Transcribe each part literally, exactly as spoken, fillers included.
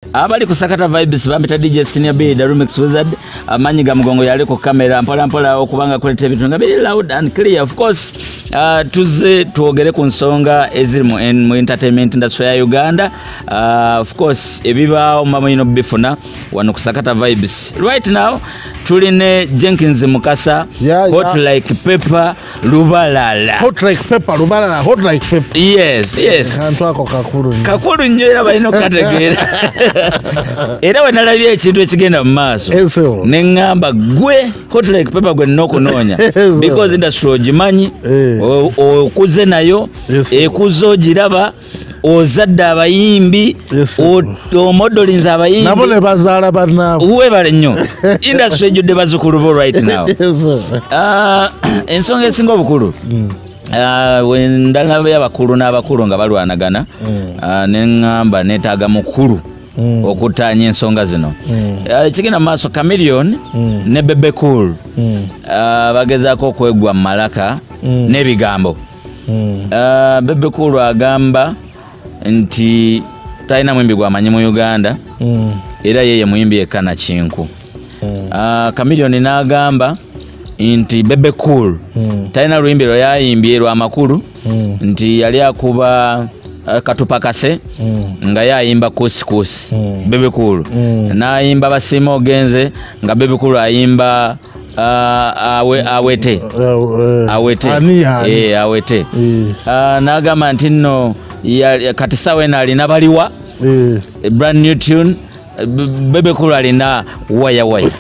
abali kusakata vibes bampita D J Senior B the Remix Wizard amanyi ga mugongo yali ku kamera mpola mpola okubanga kuleta ebintu nga biri loud and clear. Of course uh, tuze tuogere ku nsonga eziri mu, mu entertainment industry ya Uganda. Uh, of course ebibaawo mama ino bifuna wano kusakata vibes. Right now tuline Jenkins Mukasa yeah, hot yeah. like pepper Lubalala. Hot like pepper Lubalala hot like pepper. Yes, yes. Kantu ako kakulu. Kakulu nnyo era balina kategera. Era wenalabye ekintu ekigenda mu maaso ne ngamba gwe hot like pepper gwe n'okunoonya because industry ogimanyi okuze nayo ekuzo giraba ozadde abayimbi omodolinza abayimbi nabo ne bazaala bannaabo webale nnyo industry ejjudde bazzukulu bo right now. uh, ensonga esinga obukulu Uh, wendalaba y'abakulu n'abakulu nga balwanagana uh, ne ngamba neetaaga mukulu Mm. okutanya ensonga zino mm. uh, kigenda maaso Chameleone mm. ne Bebe Cool mm. uh, bagezaako okwegwa mu malaka mm. n'ebigambo mm. uh, Bebe Cool agamba nti talina mwimbi gwamanyi mu Uganda mm. era yeye muyimbi ekana kinku mm. uh, Chameleone n'agamba nti Bebe Cool mm. talina luyimbi lwe yayimbye lwa makulu mm. nti yali akuba katupa kase mm. nga yayimba kusi kusi mm. Bebe Cool mm. nayimba basima ogenze nga Bebe Cool ayimba uh, awe, awete uh, awete ani, ani. E, awete e. uh, nagamba nti nno kati sawe nalina baliwa e. brand new tune Bebe Cool alina waya waya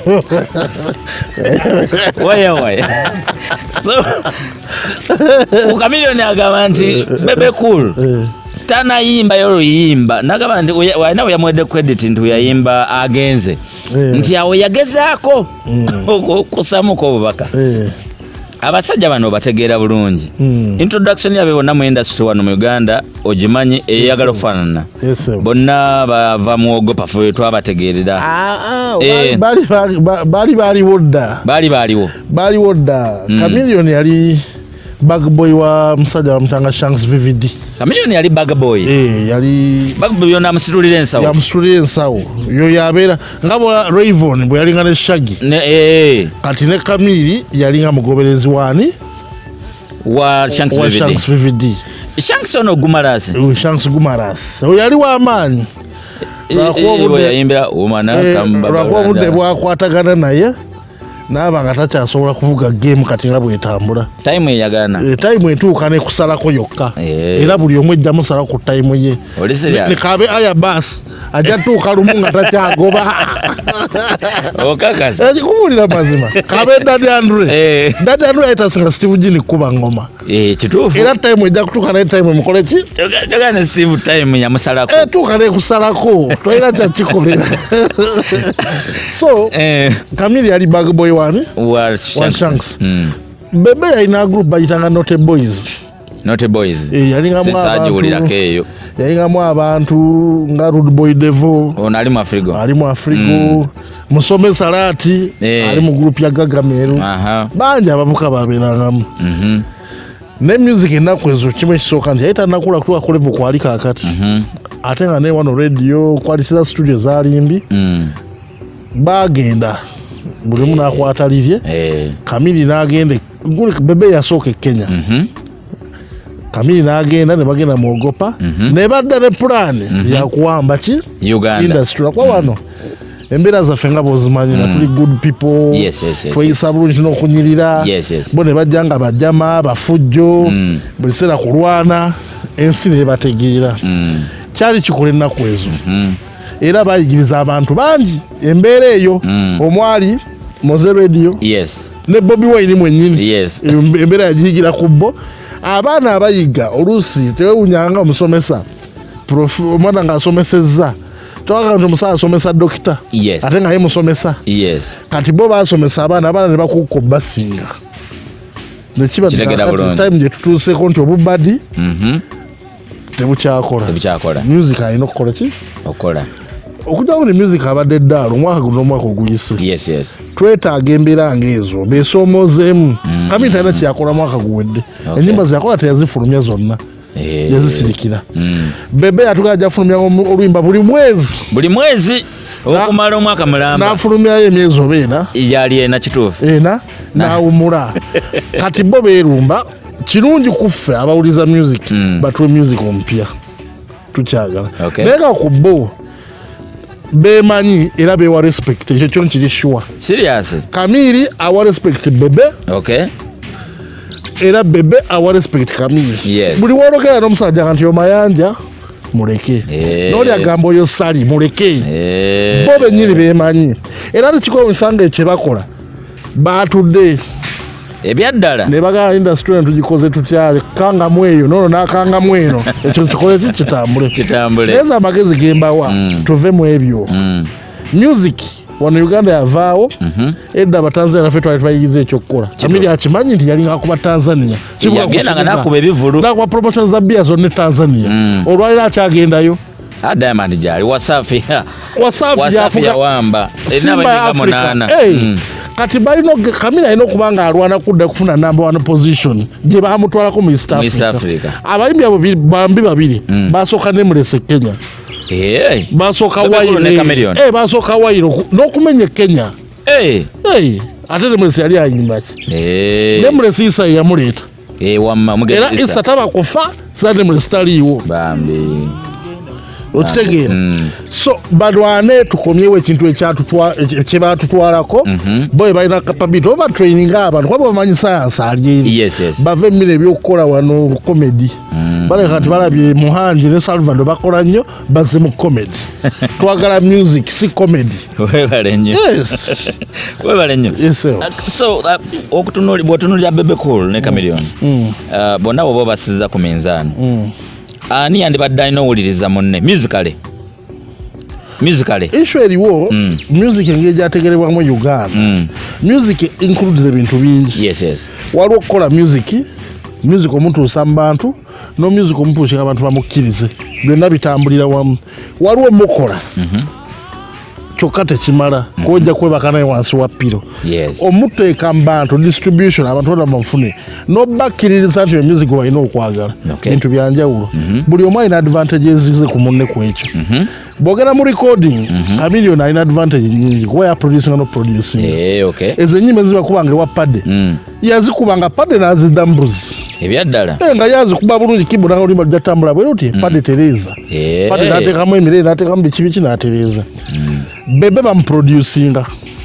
waya waya so Chameleone agamba nti Bebe Cool tana yimba yoro yimba nagaba nti wana yamwede credit nti yayimba agenze nti awo yagezaako kusamuko obubaka abasajja bano bategeera bulungi introduction yabe bonna mu industry wano mu Uganda ogimanyi eyagala okufaanana bonna bava muogopa fe twabategeerera bali bali baliwo dda bali baliwo baliwo dda Chameleone yali Bag boy wa msajja wa mtanga Shanks V V D. Chameleone yali bag boy. Eh yali bag boy yona msitulire nsawo. Ya msitulire nsawo. Yo yabera ngabo Rayvon bwe yali ngane Shaggy. Ne eh. Kati ne Kamili yali nga mugoberezi wani wa Shanks V V D. Wa Shanks V V D. Shanks ono Gumaras. Uh, Shanks Gumaras. O yali wa amani. Rakuwa yayimbira umana kamba. Rakuwa bude bwakwatagana naye. Naba nga takyasobola kuvuga game kati nga bwetambula time eyagana e, time etuuka ne kusalako yokka yeah. Era buli omu ejja musala ku time ye ne kabe aya bus ajja tuuka lumu nga takyagoba okakasa ekikuwulira mazima kabe Daddy Andre eh. Daddy Andre ayitasinga Steve Jini kuba ngoma eh, kituufu era time ejja kutuuka ne time mukole ki kyoga ne Steve time yamusalako eh, tuuka ne kusalako toyina kyakikolera so eh. Kamili yali bag boy wani wa Shanks, Shanks. Mm. Bebe yaina group bayitanga Note Boys. Note Boys e, yalinga mwa abantu keyo yalinga mwa abantu nga Rude Boy Devo ona ali mu Afrigo ali mu Afrigo mm. Musome Salati e. Ali mu group ya Gagameru aha banja abavuka baberangamu mhm mm ne music enakwezo kimwe kisoka nti yaita nakula kutuka ku level kwali kakati mhm mm ate nga ne wano radio kwalitiza studio zalimbi mm. Bagenda buli muna akwatalivye eh Kamili nagende ngule Bebe yasoke Kenya mhm mm Kamili nagenda ne bagenda muogopa mm -hmm. Ne badda ne plan mm -hmm. ya kuwamba ki Uganda industry kwa wano embera za fenga bozimanyi mm. na tuli good people yes yes yes twoyisa bulungi no kunyirira yes yes bone bajjanga bajama bafujjo mm. bulisera kulwana ensi ne bategeera mm. Kyali kikole naku ezo mm. Era bayigiriza abantu bangi embera eyo mm. Omwali Moze Radio yes ne Bobby Wine mwenyini yes embera yajigira kubbo abaana abayiga olusi tewunyanga omusomesa prof omwana nga asomesezza toka nti omusaala asomesa dokita yes ate nga ye musomesa yes kati bo basomesa abaana abaana ne bakuko basinga nekiba time gye tutuuseeko nti obubadi mhm tebukyakola tebukyakola music alina okukola ki okola okujjawo ne music abadde eddaalo omwaka guno omwaka oguyise yes yes twetaaga embeera ng'ezo beesoomozeemu mm. Kamili talina kyakola mwaka guwedde okay. Ennyimba ziyakola teyazifulumya zonna Eh. yazisirikira Mm. Bebe yatuka jafulumya oluyimba buli mwezi buli mwezi okumala omwaka mulamba n'afulumyayo emyezi obeera yali ena kituufu ena n'awumula kati bo beerumba kirungi kuffe abawuliza music Mm. batuwe music omupya tukyagala Okay. naye nga ku bo beemanyi era beewa respect ekyo kyo nkiri sure serious Kamiri awa respect Bebe okay era Bebe awa respect Kamiri Yes. buli woolokera n'omusajja nti omayanja muleke Eh. n'oli agamba oyo sali muleke eh bo bennyini beemanyi era tekikomisanga ekyo bakola baatudde ebyaddala ne bagala industry eno tugikoze tutyale kangamu eyo nono n'akangamu eno ekyo kikole ki kitambule kitambule neza amagezi gembawa Mm. tuve mu ebyo Mm. music wano Uganda yavaawo Mhm. edda abatanzania naffe twali twayigiza ekyokukola Kamiri akimanyi nti yalinga akuba Tanzania yagendanga n'akuba ebivulu nakuba promotion za bia zonna e Tanzania Mm. olwaliro akyagendayo Ah, Diamond gyali Wasafi Wasafi Wasafi yafuga yawamba Simba ya Africa hey. Kati balina Kamiri alina okuba nga alwana kudda kufuna number one position gye bamutwalako mu East East Africa Africa. abayimbi abo bi- bambi babiri Mm. basooka Nameless Kenya Eh. basooka Bebe Cool ne Wairo Chameleon. eh basooka Wairo n'okumenya e Kenya Eh. hey. ate Nameless yali ayimba ki Eh. Nameless Isa yamuleeta Eh wamma era mugeza. Isa taba kufa sa Nameless taliiwo Bambi. okitegeera Mm. so balwane tukomyewo ekintu ekyatutwa kyebatutwalako Mhm. boye balina capability oba training abantu kuba bamanyi science ali eri Yes yes. bave emira ebyokukola wano comedy Mm. baleka kati balabye Muhanji ne Salvador bakola nnyo bazze mu comedy twagala music si comedy Webale nnyo. yes Webale nnyo. yes sir. Uh, so uh, okutunuli bwotunulira Bebe Cool ne Chameleon. Mm. Uh, bonna bo basiza ku minzaani. Mm. Ani yandibadde alina owuliriza munne musically musically issue eriwo Mm. music engeri gyategerebwamu Uganda Mm. music includes ebintu bingi yes yes waliwo okukola music music omutuusa mu bantu no music omutuusa abantu bamukkirize byonna bitambulira wamu waliwo mukola Mhm. kyokka tekimala kojja kwebaka naye wansi wa piro yes omuteeka mu bantu distribution abantu bonna bamufune nobakkiririza nti emuzigo balina okwagala Okay. bintu byanjawulo buli omu alina advantages ze ku munne ku ekyo Mhm. bwogera mu recording Chameleon alina advantage nyingi kuba yaproducinga no producing eh okay ezo ennyimba ezibakubanga ewa padde Mm. yazikubanga padde n'azidda mbuzi ebyaddala Eh, nga yazikuba bulungi kibu naga olimba lujatambula bwe luti padde tereza Eh. padde n'ateekamu emirere n'ateekamu biki biki n'atereza Bebe bamuproducinga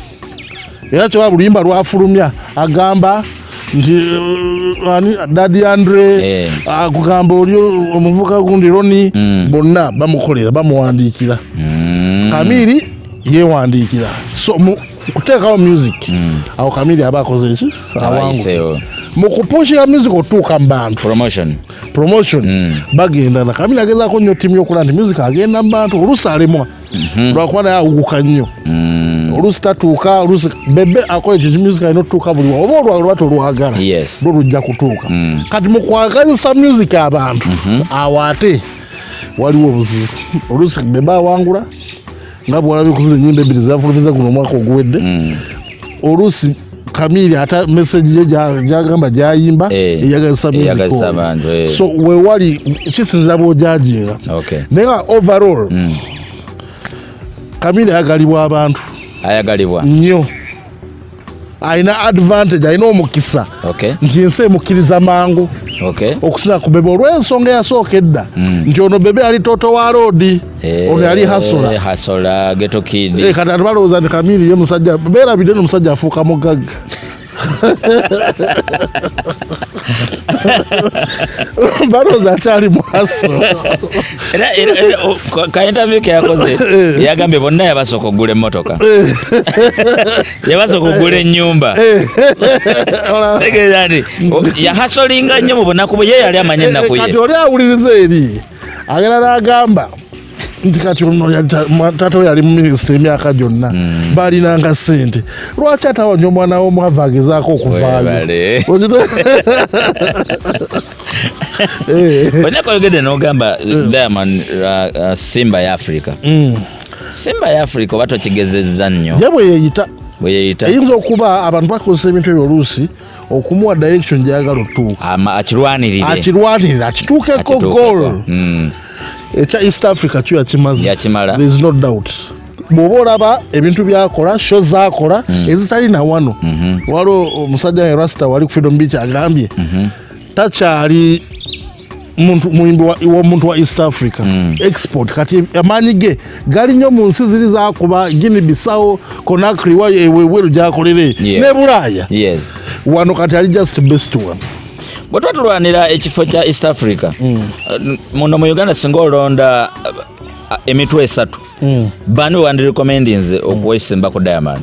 era kyoba luyimba lwafulumya agamba nti uh, ani Daddy Andre Eh. akugamba oli omuvuka gundi Roni Mm. bonna bamukolera bamuwandiikira Mm. Kamiri yewandiikira so mu kuteekawo music Mm. awo Kamiri aba akoze ki awangu abayiseewo mu kupushira music otuuka mu bantu promotion promotion Mm. bagenda na Kamiri agezaako nnyo ttiimu y'okulaba nti music agenda mu bantu oluusi alemwa lwakuba naye awuguka nnyo Mm. oluusi tatuuka oluusi Bebe akola ekyo music alina otutuuka buli wamu oba olwagala oba tolwagala Yes. lwo lujja kutuuka Mm. kati mu kwagazisa music abantu awo ate waliwo obuzibu oluusi Bebe awangula nga bwalabye kuzina ennyimba ebbiri zafulumiza guno omwaka oguwedde Mm. oluusi Kamiri ata message ye gyagamba gyayimba Eh, eyagazisa eyagazisa abantu, eh. music so wewali kisinzira bw'ojajinga okay naye nga overall Mm. Kamiri ayagalibwa abantu ayagalibwa nnyo alina advantage alina omukisa okay nti ensi emukkiriza mangu okay okusinga ku Bebe olw'ensonga eyasooka edda Mm. nti ono Bebe ali toto wa roodi ono yali hasola Eh, hasola ghetto kid Eh, kati ati balowooza nti Kamiri ye musajja beerabidde n'omusajja afuuka mugagga balowooza akyali muhaso era era- era o- ka- ka interview ke yakoze yagambye bonna yabasooka okugula emmotoka yabasooka okugula ennyumba tegeeza nti o- yahasolinga nnyo mu bunaku bwe ye yali amanye ennaku kati ye oli awuliriza eri agenda n'agamba nti kati ono yali ta- mwa- taata we yali mu minisita emyaka gyonna baalinanga ssente lwaki atawanya omwana w'omwavu agezaako okuvaayo Webale. Okite- Eh, onyaka oyogedde n'ogamba Diamond uh, uh, Simba ya Africa mm. Simba ya Africa oba tokigezezza nnyo ye bwe yeeyita bwe yeeyita eyinza okuba abantu bakozesa ebintu ebyo oluusi okumuwa direction gyayagala otuuka akirwanirire akirwanirire akituukeko goal ekya East Africa kyo yakimaze there is no doubt bw'oba olaba ebintu byakola show zaakola mm. ezitali na wano mm -hmm. waliwo omusajja wa Rasta wali ku Freedom Beach agambye mm -hmm. takyali muntu muyimbi wa muntu wa East Africa mm. export kati amaanyi ge gali nnyo mu nsi ziri zaakuba Guinea Bissau Conakry wa eweweru gyakolere yeah. ne Bulaaya yes. wano kati ali just best one bwe twatulwanira ekifo kya East Africa mm. uh, muno mu Uganda singa olonda uh, emitwe esatu mm. bani wandi recommendings mm. okwesemba ku Diamond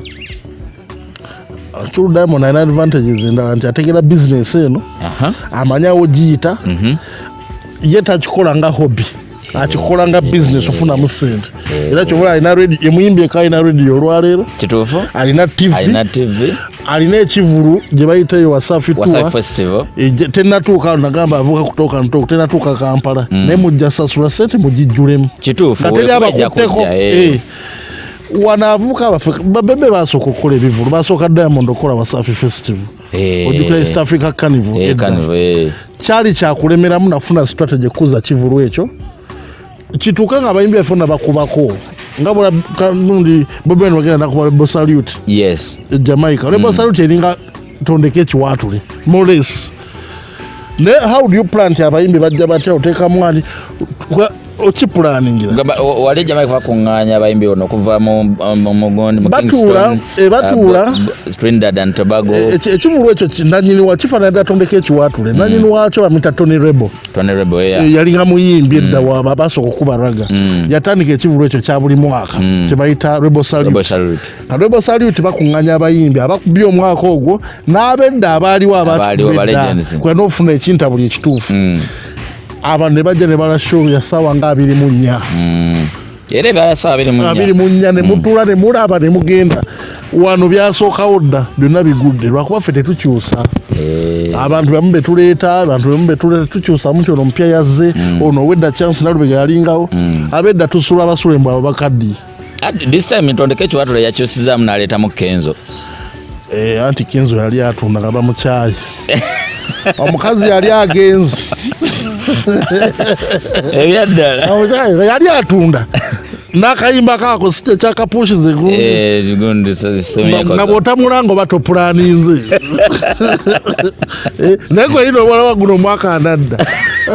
True Diamond ana advantages endala nti ategera business eno aha amanyawo giyita mhm mm ye takikola nga hobby akikola nga business ofuna mu sente era kyo alina radio emuyimbi eka alina radio olwaleero kituufu alina T V alina T V alina ekivulu gye bayita yo Wasafi Tour Wasafi Festival e, tenatuuka nagamba avuka kutoka ntoka tenatuuka Kampala mm. ne mujja sasula sente mujijjulemu kituufu kateri abakutteko eh wanavuka abafika babebe basoko okukola ebivulu basooka Diamond okola Wasafi Festival eh ojukira East Africa Carnival eh Carnival eh kyali kyakulemeramu nafuna strategy kuza kivulu ekyo kituuka nga abayimbi bafuna bakubako nga bula kanundi Bobi Wine wagenda nakuba Rebel Salute yes Jamaica Rebel mm. Salute eringa tondeke ekiwaatule more less ne how do you plan abayimbi bajja batya oteeka mwani okipulaningira wali Jamaica bakunganya abayimbi ono kuva mu mugondi mu Kingston e batuula Trinidad and Tobago ekivulu ekyo nanyini wakifaanana atondeka ekiwaatule nanyini wakyo bamita Tony Rebel Tony Rebel yeah yali nga muyimbi edda waba basooka okuba raga yatandika ekivulu ekyo kya buli mwaka kye bayita Rebel Salute Rebel Salute bakunganya abayimbi abakubye omwaka ogwo n'abedda abaaliwo abatubedda kwe n'ofuna ekintabuli ekituufu abantu ne bajja ne bala show ya sawa nga abiri mu nnya mm. era bya sawa abiri mu nnya abiri mu nnya ne mutula ne mulaba ne mugenda wano byasookawo dda byonna bigudde lwakuba ffe tetukyusa eh. abantu bamu betuleeta abantu bamu betuleeta tukyusa mu kyono mpya yazze mm. ono wedda chance nalubega yalingawo mm. abedda tusula abasula embwa abakaddi this time ntondeke ekiwatule yakyusizaamu n'aleeta mu Kenzo eh, anti Kenzo yali atunda nga bamukyayi omukazi yali agenze ebyaddala omukyali yali atunda n'akayimba kaako si kyakapushize gundi nga bw'otamulanga oba topulaninze naye gwe lino obulawa guno omwaka anadda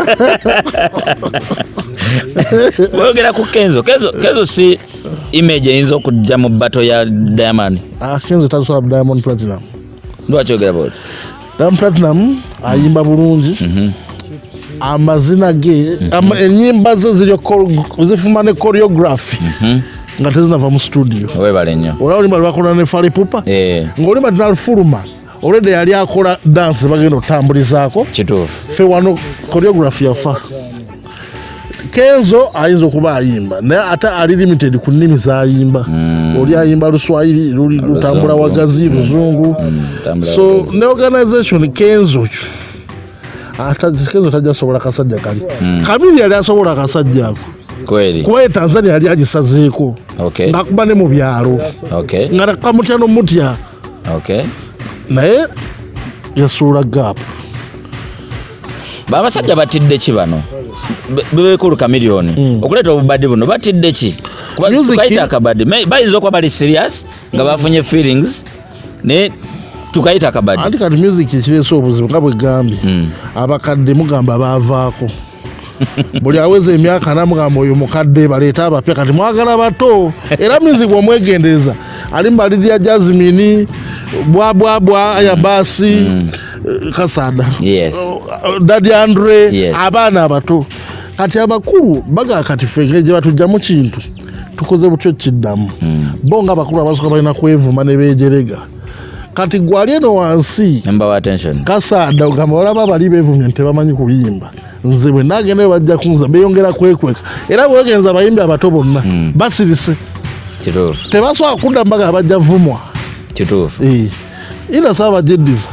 bwogera ku Kenzo Kenzo si image eyinza okujja mu bato ya Diamond Kenzo tasobola Diamond Platinum lwaki ogera bwoti Diamond Platinum ayimba bulungi amazina ge enyimba ze zifuma ne choreography nga tezinava mu studio webale nnyo olaba olimba lwakola ne Fally Ipupa ng'olimba tinalufuluma olwedde yali akola dansi bagenda otambulizaako kituufu fe wano choreography yafa Kenzo ayinza okuba ayimba naye ate ali limited ku nnimi z'ayimba oli ayimba Luswahili lutambula wagazi Luzungu so ne organization Kenzo ata Kenzo tajja sobola kasajja kali Kamili yali asobola kasajja ako kweli kuba Tanzania yali agisazeeko okay ngakuba ne mu byalo okay nga nakamutya n'omutya okay naye yasuula gap babasajja batidde ki bano bebekulu kamiliyoni mm. okuleeta obubadde buno batidde ki tukaita akabadde bayinza okuba bali serious nga bafunye feelings ne tukaita akabadde anti kati music kireese obuzibu nga bwe gambye mm. abakadde mugamba baavaako buli aweza emyaka namugamba oyo mukadde baleeta abapya kati mwagala bato era music bwomwegendereza ali mbalirya Jasmine bwa bwa bwa aya basi mm. Kasada yes Daddy Andre yes. Abaana abato kati abakulu baga kati fegeje batujja mu kintu tukoze butyo kiddamu mm. bonga abakulu abasoka balina kwevuma ne bejerega kati gwali eno wansi number of attention Kasada ugamba olaba bali bevumye nte bamanyi kuyimba nze bwe nagende bajja kunza beyongera kwekweka era bwegenza bayimbi abato bonna mm. basirise kituufu tebasobola kudda mbaga abajja vumwa kituufu eh ina saba jeddiza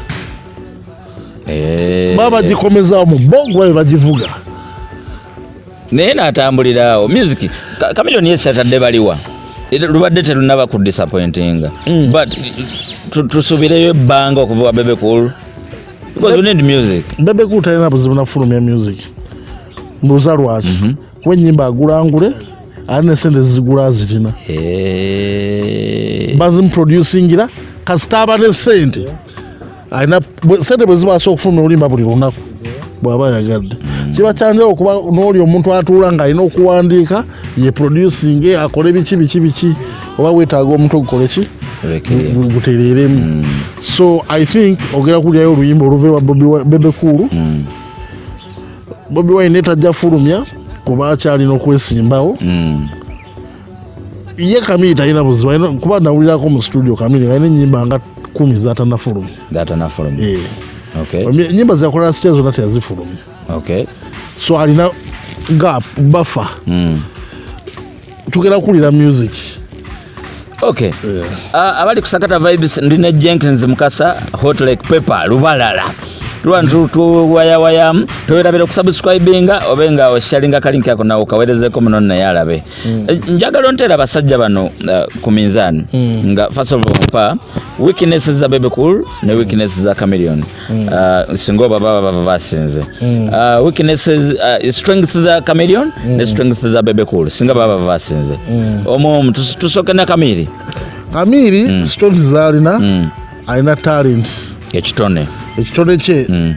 eh baba gikomeza mu bongo babe bagivuga naye natambulirawo music Kamiliyoni yesatadde baliwa lubadde terunaba ku disappointinga mm. but tusubireyo ebbanga okuva Bebe Cool because we need music. Bebe Cool talina buzibu na fulumya music mbuza lwaki mm -hmm. kuba ennyimba agulangule ali ne sente zigula zitina hey. bazimuproducingira kasita aba ne sente alina sente bwe zibaasa okufulumya olimba buli lunaku bw'aba yagadde kiba kyanjala okuba n'oli omuntu atuula ng'alina okuwandiika ye producing akole biki biki biki oba weetaaga omuntu okukola ki gutereeremu mm. so I think ogera kulyayo oluyimba oluva ewa Bebe Cool mm. Bobi Wine tajja fulumya kuba akyalina okwesimbawo mm. ye Kamili talina buzibu kuba nawulirako mu studio Kamili alina ennyimba nga kumi zatanafulumya zatanafulumya yeah. Okay. Nyimba zakola sitya zonna teyazifulumya. Okay. So alina gap buffer. Mm. Tugenda kulira music. Okay. Yeah. Uh, abali kusakata vibes ndine Jenkins Mukasa Hot Like Pepper Lubalala. Lwantu tu waya waya toyerabira kusubscribinga obenga osharinga kalinki yako na ukawerezeko muno na yalabe. Mm. Njagala ontera basajja bano uh, ku minzani. Mm. Nga first of all pa weaknesses za Bebe Cool ne weaknesses za Chameleone. Mm. Uh, singo baba baba basinze. Mm. Uh, weaknesses uh, strength za Chameleone mm. ne strength za Bebe Cool singa baba baba basinze. Mm. Omo tusoke na Kamili. Kamili mm. strength za alina mm. alina talent ekitone ekitone kye mm.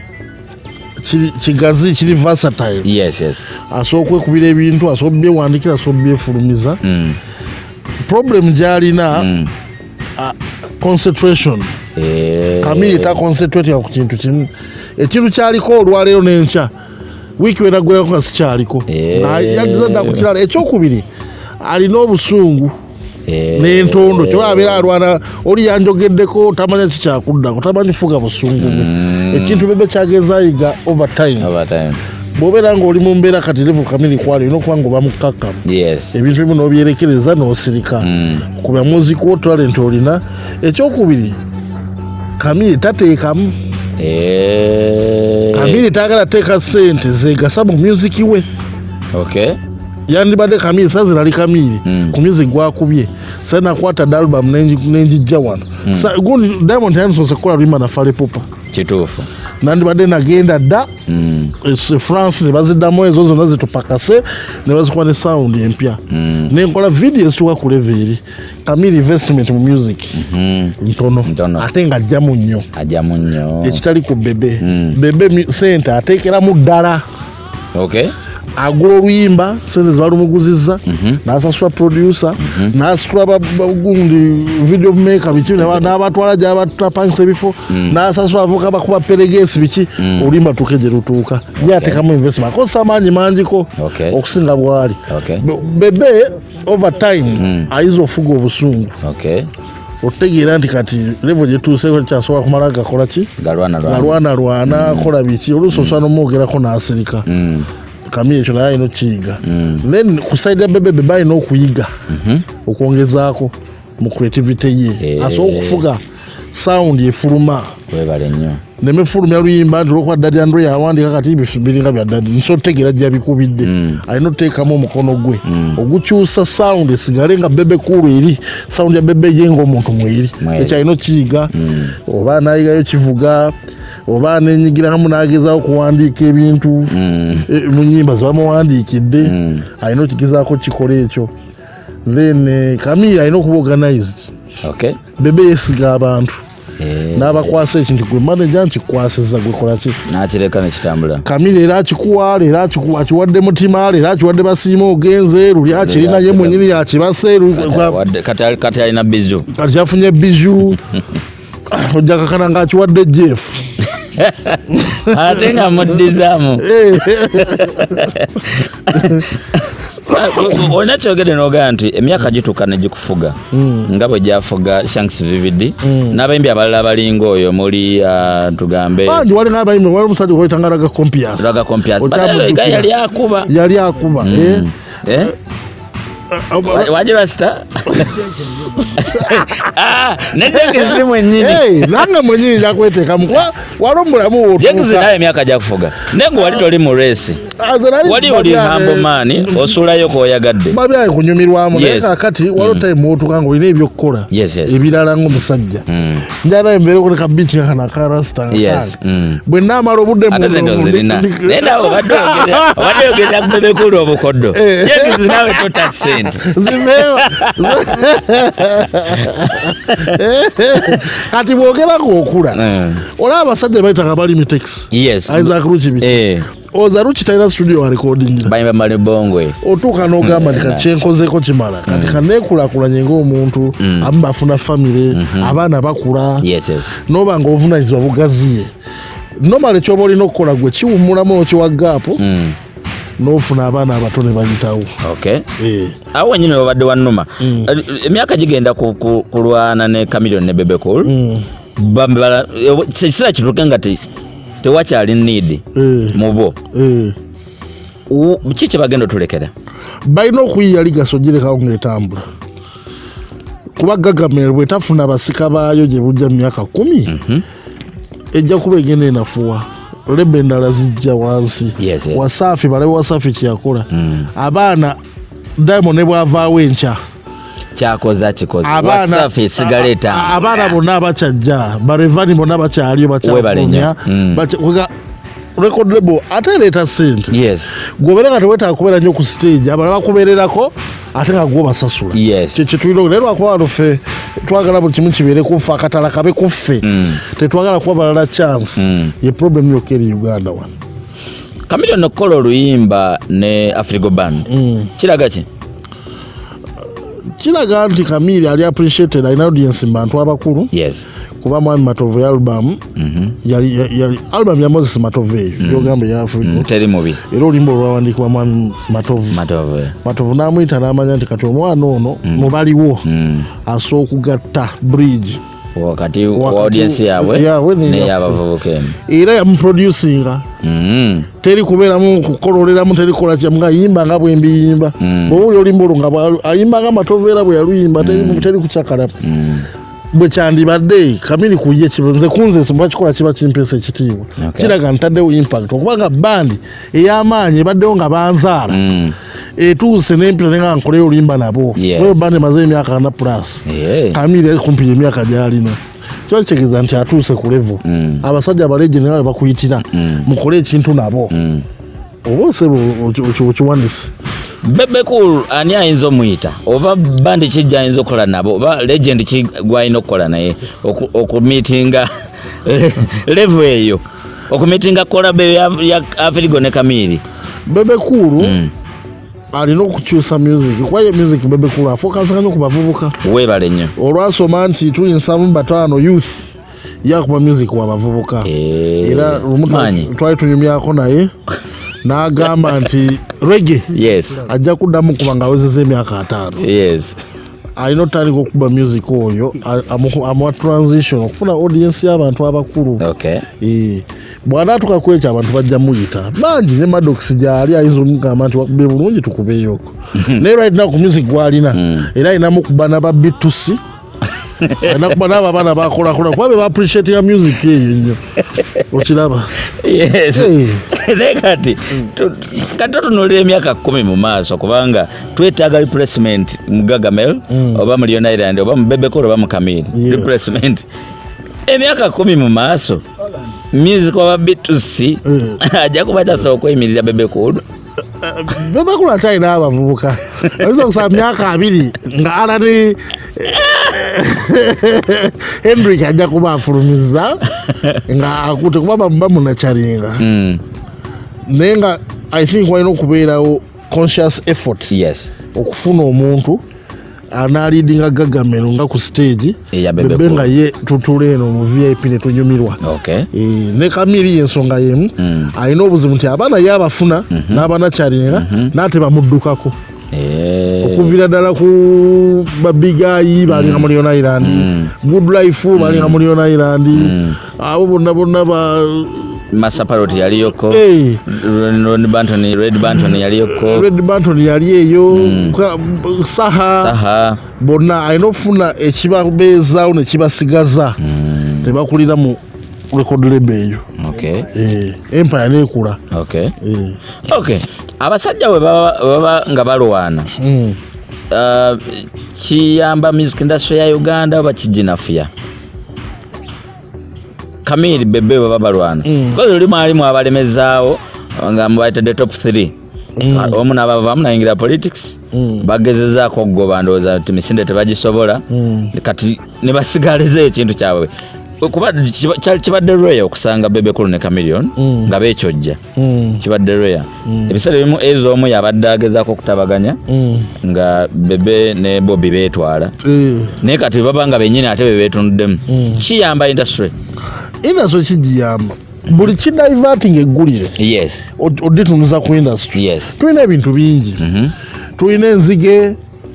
kigazi kiri versatile. Yes, yes. Asobola okwekubira ebintu asobola byewandikira asobola byefulumiza mm. problem gyalina mm. uh, concentration eh. Kamili ta concentrate ku kintu kimu ekintu kyaliko olwaleero n'enkya wiiki wenagwerako nga sikyaliko eh. yadda ku kirala ekyokubiri alina obusungu Eh, n'entondo kyo abeera alwana oli yanjogeddeko tamanya kikyakuddako tamanyi fuga busungu bwe mm. ekintu Bebe kyagenza ayiga overtime overtime bw'obeera ng'oli mu mbeera kati level Kamili kwali olina okuba nga obamukakkamu yes. ebintu ebimu n'obyerekereza n'osirika mm. kuba muziko talent olina ekyokubiri Kamili tateekamu eh. Kamili taagala teeka ssente zegasa mu music we okay. yandibadde Kamili sazirali Kamili mm. ku music gwakubye sana kwata album nenjijja wano mm. sa gundi Diamond yanso sekola lwimba na Fale Pupa kituufu nandibadde nagenda dda mm. e France ne baziddamu ezo zonna zitupakase ne bazikuba ne sound empya mm. nenkola videos tuka ku level Kamili investment mu music mm -hmm. ntono ate nga ajjamu nnyo ajjamu nnyo ekitali ku Bebe mm. Bebe center ateekeramu ddala okay. agula oluyimba sente zibalumuguzizza mm -hmm. n'asasula producer mm -hmm. n'asasula bagundi video maker biki n'abatwala gy'abatapangisa ebifo mm. n'asasula avuka bakuba peregesi biki mm. oluyimba tukeje lutuuka ye okay. atekamu investment akozesa amaanyi mangiko okay. okusinga bwali okay. Bebe overtime mm. ayiza ofuga obusungu okay. otegeera nti kati level gyetuuseeko kyasobola kumala gakola ki galwana lwana mm. kola biki oluusi osobola n'omwogerako n'asirika mm. Kamili ekyo naye alina okukiyiga mm. then ku side ya Bebe Bebe alina okuyiga mm -hmm. okwongezaako mu creativity ye hey. Asobola okufuga sound efuluma webale nnyo nemefulumya luyimba nti olwokuba Daddy Andrew yawandika kati biringa bya Daddy nso otegeera gya bikubidde mm. alina oteekamu omukono gwe mm. ogukyusa sound esigale nga Bebe Cool eri sound ya Bebe ye ng'omuntu mweri ekyo alina okukiyiga mm. oba nayigayo kivuga oba nenyigira hamu nagezaako kuwandiika ebintu mm. e, mu nnyimba zebamuwandiikidde mm. alina okigezaako kikola ekyo then eh, Kamili alina okuba organized okay. Bebe yesiga abantu eh. n'abakwasa ekintu gwe manager nkikwasiza gwe kola ki n'akireka nekitambula Kamili era akikuwa leero akiwadde mutima leero akiwadde basiima ogenze luli akirina ye mwennyini yakibase kati alina biju kati kyafunye biju ojja kakana ng'akiwadde Jeff ate nga muddizaamu olina kyogedde n'ogamba nti emyaka gituuka ne gikufuga mm. nga bwe gyafuga Shanks Vivid mm. n'abayimbi abalala abalinga oyo muli uh, tugambe bangi wali n'abayimbi wali omusajja gwayitanga Raga Compias Raga Compias yali akuba yali akuba mm. eh? eh? waje basta ah neteke mwenyewe hey nanga mwenyewe yakweteka mkwa walombulamu wotu Jenkins naye myaka ja kufuga nengo wali toli mu race wali oli hambo mani osula yoko yagadde babya kunyumirwamu neka kati walo time wotu kango ine ebyo kukola ebirala ngo musajja njana embere ko ka beach kana karasta yes bwe namalo budde mu nenda obadogera obadogera kubebe kulo obukoddo Jenkins nawe tota sente zimewa kati bwogera ko okula ola abasajja bayita kabali mitex yes Isaac Ruchibi eh oza Ruchi taina studio wa recording bayimba mali bongwe otuka no gamba ndikachenkozeko kimala kati kanekula kula nyengo omuntu amba afuna family abana bakula yes yes noba ngo ovunanyizwa bugaziye normally chobo lino kola gwe chiwumulamu chiwa gap nofuna abana abatone bayitawo okay eh awo nyine babadde wannuma emyaka gigenda kulwana ne Chameleone ne Bebe Cool bambala sisira kitukenga ti tewakyali need mubo eh kiche bagenda tulekera bayino kuyiya liga sojire kawo ngetambula kuba gagamere bwetafuna abasika bayo gye bujja myaka kumi mhm ejja kuba egende nafuwa lebe ndala zijja wansi yes, yes. Wasafi bale Wasafi kyakola mm. Abana Diamond ne bwavaawo encha kyakoza kikoza Wasafi sigareta abana bonna abachajja barevani bonna bakyaliyo bakyafumya bacha record label ateleta sente yes goberera teweta akubera nyo ku stage abala bakubererako ate nga go basasula yes kye tuliro lero akwa rufe twagala buli kimu kibere kufa akatala kabe kufe mm. tetwagala kuba balala chance mm. ye problem yo keri Uganda one Chameleone no kolo luyimba ne Afrigo Band mm. kiraga ki kiraga nti Chameleone ali appreciated ina audience mbantu abakulu yes kuba Mwami Matovu album mhm yali yali album ya Moses Matovu yo gambe ya Africa mm, teri mubi ero limbo lwawandikwa Mwami Matovu Matovu Matovu namuyita namanya nti kati omwana ono mm. mubaliwo mm. aso okugatta bridge wakati audience yawe yawe ne yabavubuke era ya producing mm teri kubera mu kukololera mu teri kola kya mga yimba nga bwembi yimba mm. bo yo limbo nga ayimba nga Matovu era bwe yaluyimba teri mu teri kuchakala mm. bwe kyandibadde Chameleone kuye kibonze kunze simba kikola kiba kimpese ekitiibwa okay. Kiraga ntaddewo impact okubanga bandi ey'amaanyi baddewo nga banzaala mm. etuuse n'empira nenga nkoleyo olimba nabo yes. Wewe bandi maze emyaka ana plus yeah. Chameleone kumpi emyaka gyalina kiba kitegeeza nti atuuse ku level mm. abasajja abaleje ne bakuyitira mm. mukole ekintu nabo mm. obose okiwandise Bebe Cool ani ayinza omuyita oba bandi kijja ayinza okola nabo oba legend kigwayina okukola naye okumitinga level eyo okumitinga kola be ya Afrigo ne Chameleone Bebe Cool mm. alina okukyusa music kwaye music Bebe Cool afocus kanyo kubavubuka webale nnyo olwasoma nti tuyinsamu batano youth yakuba music wabavubuka e... era omuntu twali tunyumyako naye n'agamba nti reggae yes ajja kuddamu kuba nga awezeza emyaka ataano yes alina otandika okuba music oyo amwa transition okufuna audience y'abantu abakulu okay eh bw'anaatuka ku ekyo abantu bajja muyita bangi ne Maddox gyali ayinza omugamba nti wakube bulungi tukubeyoko naye right now ku music gwalina era alinamu kubana ba B two C nakuba nabo abaana bakolakola kuba be ba-appreciate ya music eyo nnyo okiraba yes nekati kati tutunulira emyaka kumi mu maaso kubanga twetaaga replacement mu Gargamel oba mu Leon Island oba mu Bebe Cool oba mu Chameleone replacement emyaka kumi mu maaso music wa B two C ajja kuba tasobola okweyimirira Bebe Cool Bebe Cool akyalina abavubuka ayinza okusaba myaka abiri nga alani Hendrick ajja kuba afulumiza nga akute kuba bamunakyalinga mm. naye nga I think walina okubeerawo conscious effort yes okufuna omuntu anaalidinga Gargamel nga ku stage Bebe nga ye tutule eno mu V I P ne tunyumirwa okay e, ne Chameleone ensonga yemu mm. alina obuzibu nti abaana yabafuna mm -hmm. n'abanakyalinga mm -hmm. n'ate bamuddukako eh okuvira dala ku babigayi bali nga mu Leon Island mm. Good Life bali nga mu Leon Island abo bonna bonna ba Masaparot yaliyoko. Eh. Red Banton, Red Banton yaliyoko. Red Banton yali eyo. Mm. Saha. Saha. Bonna ayinofuna ekibabeezaawo ne kibasigaza. Mm. Tebakulira mu record label eyo. Okay. Eh, Empire neekula. Okay. Eh. Okay. Abasajja we baba, baba nga balwana. Mm. Uh, kiyamba music industry ya Uganda oba kijinafuya? Kamili bebe baba balwana. Mm. Kwa luli mwalimu abalemezaawo nga mubaitedde top three. Mm. Omu n'abavaamu nayingira politics. Mm. Bagezezaako okugoba ndowooza nti misinde tebagisobola. Mm. Kati ne basigaliza ekintu kyabwe. Kuba kibadde rare okusanga Bebe Cool ne Chameleon mm. nga bekyojja. Mm. Kibadde rare. Mm. Ebiseera bimu ezo omu yabadde agezaako okutabaganya mm. nga Bebe ne Bobby beetwala. Mm. Naye kati baba nga bennyini ate be beetunuddemu. Mm. Kiyamba industry? Industry kigiyamba. Buli kidiverting eggulire. Yes. Oditunuza ku industry. Yes. Tulina ebintu bingi. Mm-hmm. Tulina enzige,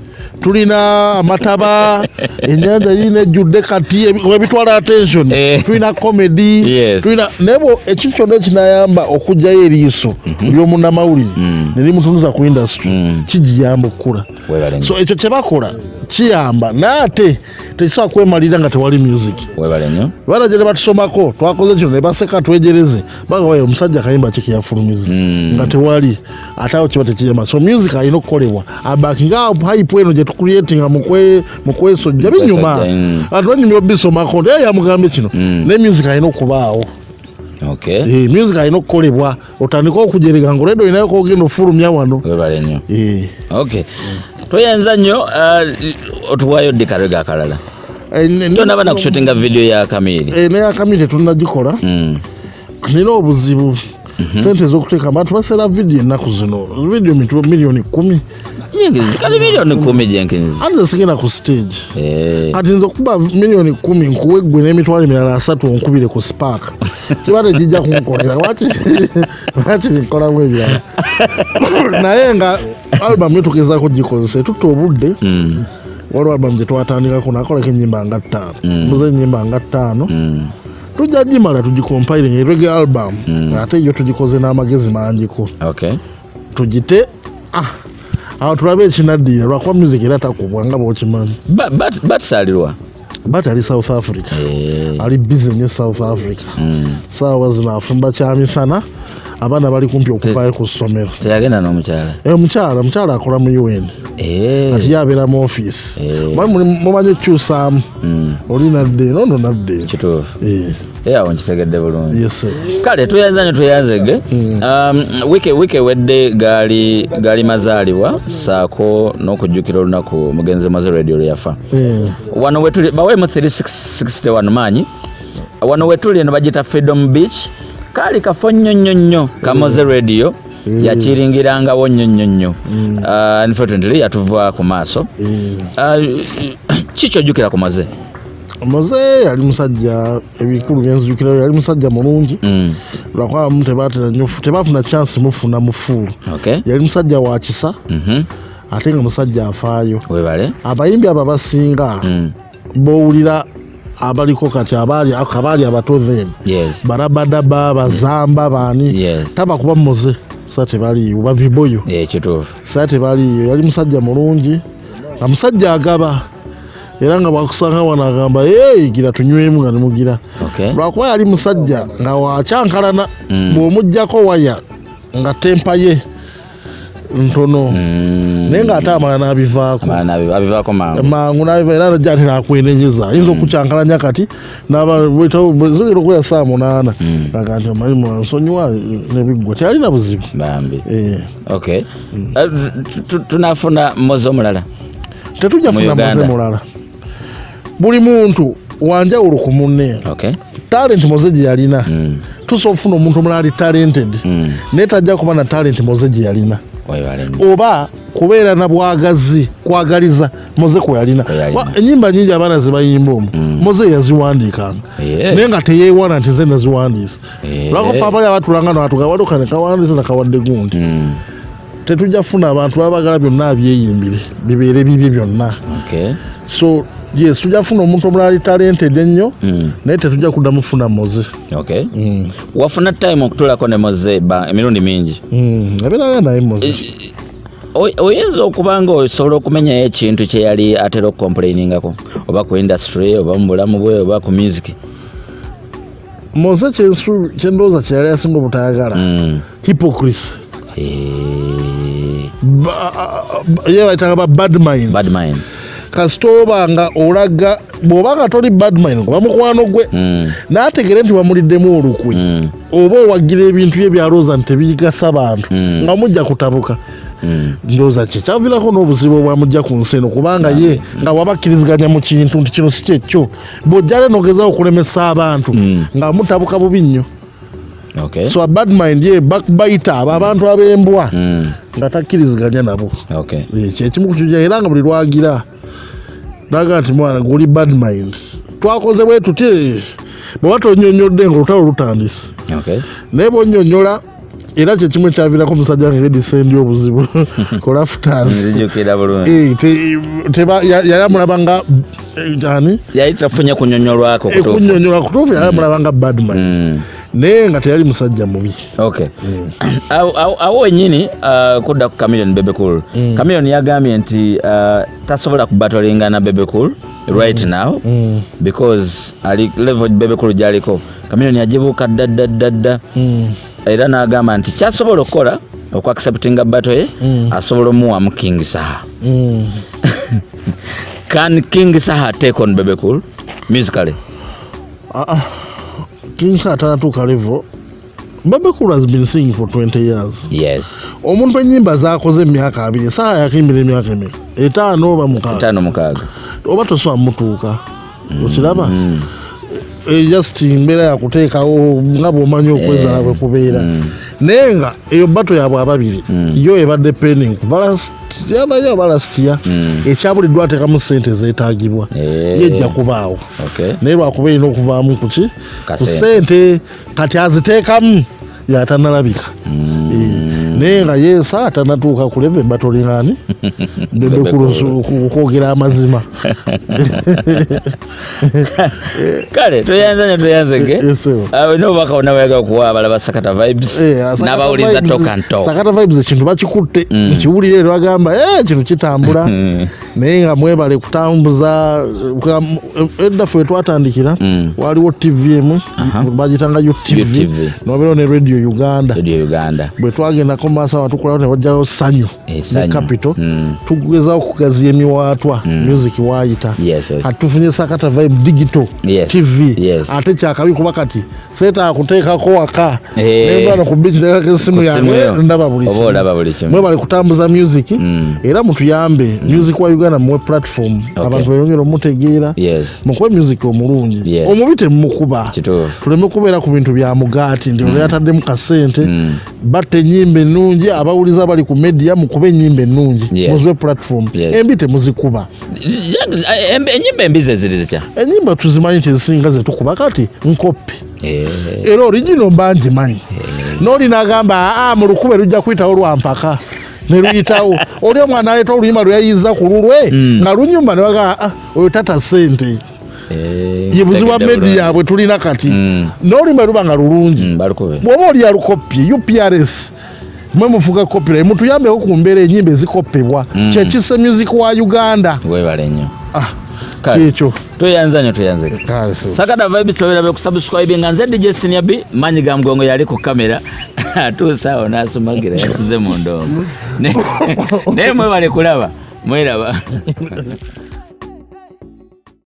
tulina amataba, ennyanja yina ejjudde kati webitwala attention. Eh. Tulina comedy. Yes. Tulina nebo ekintu kyonna kinayamba okujjayo eriiso mm-hmm. ly'omunnamawulire mm. ne limutunuza ku industry mm. kigiyamba okukula. So ekyo kye bakola kiyamba naate tekisobola kwemalira nga tewali music. Webale nnyo. Bana gye batusomako twakoze kino ne baseka twejereze baga wayo omusajja kayimba kikiyafulumiza mm. nga tewali ate awo kiba tekiyamba. So music alina okukolebwa abakinga hype eno gye tucreatinga mukwe mukwesojja binyuma mm. atwanyumya obisomako naye yamugambye kino mm. ne music alina okubaawo. Okay. Eh, music alina okukolebwa otandika okujerega ngo redo inayo kogenda ofulumya wano. Webale nnyo. Eh. Okay. Mm. Toyenza nnyo uh, otuwayo ddikarega akalala. Eh, tonaba na kushutinga video ya Kamili. Eh, ne Kamili tunagikola. Mm. Nina obuzibu. Mm-hmm. Sente z'okuteeka abantu basera video ennaku zino. Video mitu milioni kumi. Nyingi zikali milioni kumi Jenkins. Anze sigenda ku stage. Eh. Ati nzo kuba milioni kumi nkuwe gwe n'emitwalo emirala asatu onkubire ku Spark. Kibadde kijja kunkolera. Waki waki nkola bwebirala. Naye nga album yetu gezaako gikozesa tutta obudde. Mm. Waliwo album gye twatandikako nakolako ennyimba nga ttaano. Mm. Mbuze ennyimba nga ttaano. Mm. Tujja gimala tugikompiling reggae album. Mm. Ate yo tugikoze n'amagezi mangiko. Okay. Tugite ah aho tulabe ekinaddiira lwakuba music era takubwa nga bw'okimanyi. But but salirwa. But ali South Africa. Hey. Ali busy ne South Africa. Mm. Sawa zina afumba kyamisana. Abaana bali kumpi okuvaayo ku ssomero. Teyagenda n'omukyala? Eh, omukyala omukyala akola mu U N. Eh. Ati yabeera mu office. Mumanyi okyusaamu. Oli nadde nono nadde. Kituufu. Eh. Eh, awo nkitegedde bulungi. Yes sir. Kale tuyanza ne tuyanzege. Mm. Um, wiki wiki wedde gali gali mazaalibwa saako n'okujjukira olunaku mugenzi maze radio lyafa. Eh. Wano wetuli bawe mu three sixty one manyi. Wano wetuli ne bagita Freedom Beach. Kali kafo nnyo nnyo nnyo kamoze radio mm. yakiringiranga wo nnyo nnyo nnyo mm. uh, unfortunately yatuva ku maaso mm. uh, kicho jukira ku maze maze yali musajja ebikulu byenzujukira yali musajja mulungi mm. lwakwa mute batera nnyo tebafuna chance mufuna mufulu okay. Yali musajja wa kisa mm-hmm. Ate nga musajja afaayo webale abayimbi ababasinga mm. bowulira abaliko kati abali akabali abatoven yes barabadaba bazamba bani yes taba kuba moze sate bali ubaviboyo eh kituufu sate bali yali musajja mulungi amusajja agaba era nga bakusanga wanagamba hey gira tunywemu nga nimugira okay lwakuba yali musajja nga wacyankalana mm. bw'omuggyako waya nga tempa ye ntono mm. Nenga atamala nabivaako amana abivaako mangu mangu nabiva era jati nakwenenyeza inzo mm. kucyankalanya kati naba wetawo zero kuya saa munana mm. Nakanti mayi mwansonyiwa nebigwa tyali na buzibu bambi eh okay mm. uh, tunafuna mozo omulala tetujja funa mozo omulala buli muntu wanja uluku munne okay talent mozeji yalina mm. Tusofuna omuntu omulala talented mm. Netajja kuba na talent mozeji yalina oba kubeera na bwagazi kwagaliza moze kwe yalina ennyimba nyingi abaana zebayimba omu mm. Moze yaziwandiikanga yeah. Naye nga teyeewana nti nze naziwandiisa yeah. Lwakufa abali abatulanga natugawalukane kawandiisa nakawadde gundi mm. tetujja funa abantu babagala byonna byeyimbire bibeere bibye byonna. Okay. So yes, tujja funa omuntu omulala ali talented ennyo naye tetujja kuddamu funa Moze. Okay. Mm. Wafuna time okutulako ne Moze ba emirundi mingi. Mm. Abeera naye Moze. Oyinza okuba nga osobola okumenyayo ekintu kye yali atera okucomplainingako oba ku industry oba mu bulamu bwe oba ku music? Moze kyendowooza kye yali asinga obutayagala hypocrisy. Ye bayitanga ba bad mind. Bad mind. Kasita oba nga olaga bw'oba nga toli bad mind kuba mukwano gwe n'ategere nti bamuliddemu olukwe oba owagira ebintu bye byalowooza nti tebigasa bantu nga mujja kutabuka. Ndowooza kye kyaviirako n'obuzibu obwamujja ku nsi eno kubanga ye nga wabakkiriziganya mu kintu nti kino si kyekyo bw'ojjale n'ogezaawo okulemesa abantu nga mutabuka bubi nnyo. Okay. So a bad mind ye backbiter abo abantu ab'embwa nga takkiriziganya nabo. Okay. Kyekimu ku kijja era nga buli lwagira naga nti mwana guli bad mind twakoze bwe tuti bwe tonyonyodde nga olutalo lutandise. Okay. Naye bw'onyonyola era kyekimu ekyaviirako omusajja nga edisendi obuzibu crafters yali amulaba nga ani yali tafunye kunyonyolwako kunyonyola kutuufu yali amulaba nga bad mind naye nga teyali musajja mubi. Okay. Awo wennyini kudda ku Chameleon Bebe Cool. Chameleon yagambye nti tasobola kubatolinga na Bebe Cool right now because ali level Bebe Cool gyaliko. Chameleon yagibuuka ddaddadda era n'agamba nti kyasobola okukola okuacceptinga battle ye asobola omuwamu King Saha. Can King Saha take on Bebe Cool musically? Uh-uh. King Saha tanatuuka level. Bebe Cool has been singing for twenty years. Yes. Omuntu ennyimba z'akoze emyaka abiri Saha yakimbira emyaka emeka etaano oba mukaaga. Etaano mukaaga. Oba tosobola mutuuka. Okiraba? Just mbeera yakuteekawo nga bw'omanyi okwezala bwe kubeera. Naye nga eyo bato yaabwe ababiri yo ebadde pending kuva yabayo oba last year ekyabuliddwa ateekamu ssente zeetaagibwa yejja kubaawo naye lwakuba erina okuvaamu kuki ku ssente kati aziteekamu yatanalabika naye nga yeesa atanatuuka ku leve batolingani Bebe Cool kwogera amazima. Kale toyanzanya toyanzege awe n'obubaka bonna bayaga kuwa abalaba Sakata Vibes n'abawuliza Talk and Talk. Sakata Vibes ekintu bakikutte nkiwulire era bagamba eh kino kitambula naye nga mwebale kutambuza edda ffe twatandikira waliwo T V emu bagitanga U T V nobeera ne Radio Uganda bwe twagendako maaso abatukulawo ne wajjayo Sanyu ne Capital tugezaawo okugaziya emiwaatwa music waayita kati tufunye Sakata Vibe Digital T V ate kyakabi kuba kati seeta kuteekako waka nembana ku bici teekako essimu yange ndaba buli kimu mwebale kutambuza music era mutuyambe music wa Uganda muwe platform abantu bayongera omutegeera mukuwe music omulungi omubi temukuba tuleme kubeera ku bintu bya mugaati ndi olweyataddemu kasente batte ennyimba ennungi abawuliza bali ku media mukube ennyimba ennungi muziwe platform embi temuzikuba ennyimba embi ze ziri zitya ennyimba tuzimanyi kyezisinga ze tukuba kati nkopi era original mbangi manyi n'oli n'agamba aa mu lukube lujja kuyitawo lwampaka ne luyitawo oli omwana aleeta oluyimba lwe yayiza ku lulwe nga lunyumba ne bagamba oyo tata ssente ye buzibu bwa media yaabwe tulina kati n'oluyimba luba nga lulungi bw'oba oli yalukopye U P R S mwe mufuga copyright mutuyambeko ku mbeera ennyimba ezikopebwa kyekise music wa Uganda webale nnyo kyekyo toyanzanyo toyanze Sakata Vibes tobera be kusubscribe nga nze D J Senior B manyi ga mgongo yali ku kamera atuusaawo n'asumagira yasize mu ndongo naye mwebale kulaba mweraba